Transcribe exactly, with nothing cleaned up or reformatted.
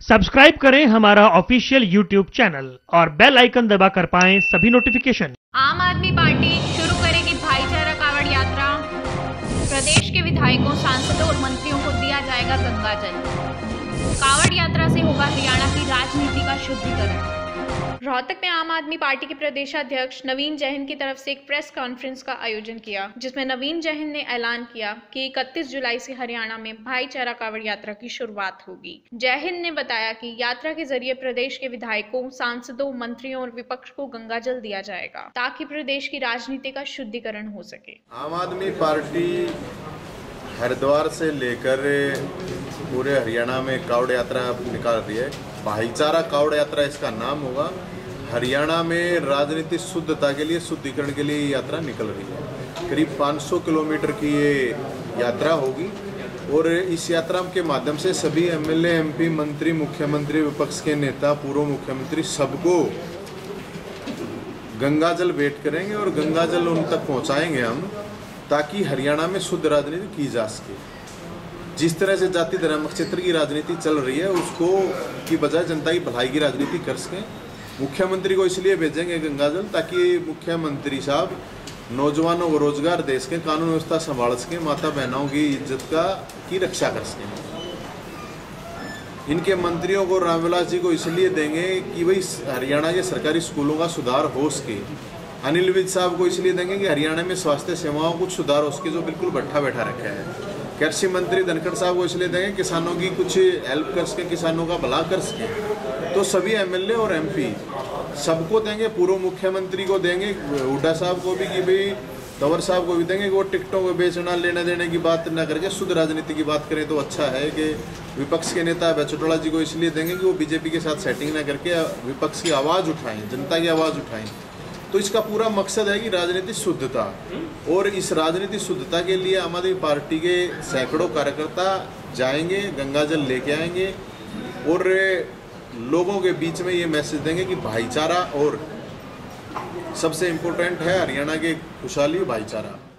Subscribe करें हमारा official YouTube channel और बेल आइकन दबाकर पाएं सभी नोटिफिकेशन। आम आदमी पार्टी शुरू करेगी भाईचारा कावड़ यात्रा। प्रदेश के विधायकों, सांसदों और मंत्रियों को दिया जाएगा गंगाजल। कावड़ यात्रा से होगा हरियाणा की राजनीति का शुद्धिकरण। रोहतक में आम आदमी पार्टी के प्रदेशाध्यक्ष नवीन जैन की तरफ से एक प्रेस कॉन्फ्रेंस का आयोजन किया, जिसमें नवीन जैन ने ऐलान किया कि इकतीस जुलाई से हरियाणा में भाईचारा कावड़ यात्रा की शुरुआत होगी। जैन ने बताया कि यात्रा के जरिए प्रदेश के विधायकों, सांसदों, मंत्रियों और विपक्ष को गंगाजल दिया जाएगा, ताकि प्रदेश की राजनीति का शुद्धिकरण हो सके। आम आदमी पार्टी हरिद्वार से लेकर पूरे हरियाणा में कावड़ यात्रा निकाल रही है। भाईचारा कावड़ यात्रा इसका नाम होगा। हरियाणा में राजनीतिक शुद्धता के लिए, शुद्धिकरण के लिए ये यात्रा निकल रही है। करीब पाँच सौ किलोमीटर की ये यात्रा होगी और इस यात्रा के माध्यम से सभी एमएलए, एमपी, मंत्री, मुख्यमंत्री, विपक्ष के नेता, पूर्व मुख्यमंत्री सबको गंगाजल भेंट करेंगे और गंगाजल उन तक पहुंचाएंगे हम, ताकि हरियाणा में शुद्ध राजनीति की जा सके। जिस तरह से जाति धर्म क्षेत्र की राजनीति चल रही है, उसको की बजाय जनता की भलाई की राजनीति कर सकें। मुख्यमंत्री को इसलिए भेजेंगे गंगाजल ताकि मुख्यमंत्री साहब नौजवानों को रोजगार दे सकें, कानून व्यवस्था संभाल सकें, माता बहनों की इज्जत का की रक्षा कर सकें। इनके मंत्रियों को, रामविलास जी को इसलिए देंगे कि भाई हरियाणा के सरकारी स्कूलों का सुधार हो सके। अनिल विज साहब को इसलिए देंगे कि हरियाणा में स्वास्थ्य सेवाओं कुछ सुधार हो सके, जो बिल्कुल बैठा बैठा रखा है। कृषि मंत्री धनखड़ साहब को इसलिए देंगे किसानों की कुछ हेल्प कर सके, किसानों का भला कर सके। तो सभी एमएलए और एमपी सबको देंगे। पूर्व मुख्यमंत्री को देंगे, हुड्डा साहब को भी, कि भाई तंवर साहब को भी देंगे कि वो टिकटों को बेचना, लेने देने की बात न करके शुद्ध राजनीति की बात करें तो अच्छा है। कि विपक्ष के नेता बचतोड़ा जी को इसलिए देंगे कि वो बीजेपी के साथ सेटिंग न करके विपक्ष की आवाज़ उठाएं, जनता की आवाज़ उठाएं। तो इसका पूरा मकसद है कि राजनीतिक शुद्धता, और इस राजनीतिक शुद्धता के लिए आम आदमी पार्टी के सैकड़ों कार्यकर्ता जाएंगे, गंगाजल लेके आएंगे और लोगों के बीच में ये मैसेज देंगे कि भाईचारा, और सबसे इम्पोर्टेंट है हरियाणा के खुशहाली, भाईचारा।